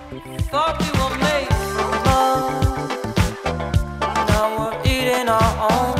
Thought we were made for love. Now we're eating our own